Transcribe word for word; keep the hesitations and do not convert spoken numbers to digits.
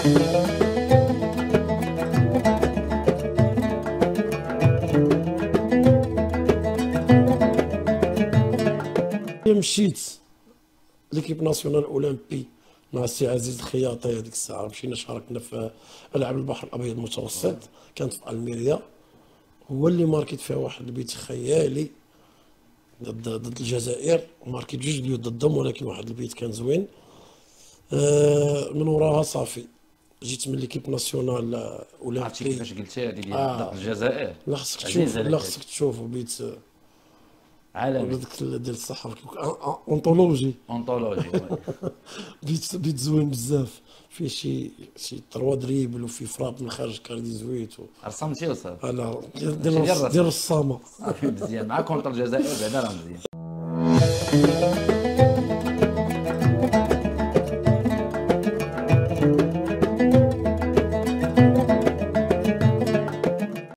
مشيت ليكيب ناسيونال اولمبي مع السي عزيز الخياطي. هذيك الساعه مشينا شاركنا في العاب البحر الابيض المتوسط، كانت في الميريا. هو اللي ماركيت فيها واحد البيت خيالي ضد ضد الجزائر، ماركيت جوج بيوت ضدهم، ولكن واحد البيت كان زوين. آه من وراها صافي جيت من ليكيب ناسيونال اولمبي. عرفتي كيفاش قلتي هذه ديال آه ضد الجزائر؟ لا خصك تشوف، عزيزه لا لك خصك تشوفوا بيت عالمي هذاك ديال الصحه اونطولوجي. اونطولوجي. بيت بيت زوين بزاف، فيه شي شي تروا دريبل وفيه فراب من خارج كاردي زويت و... رسمتي وصافي. انا ديال ديال الرسم. ديال الصامه صافي مزيان، مع كونتر الجزائر بعدا راه مزيان.